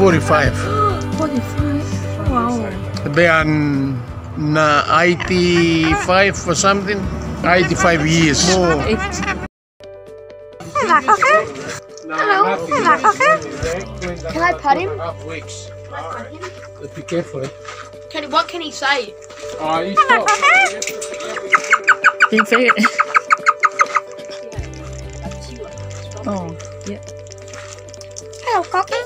45. 45. Wow. They are 85 or something. 85 years. Hello. Can I pet him? Weeks. Be careful. What can he say? He's tough. Can you say it? Oh, yeah. Hello, Cocky.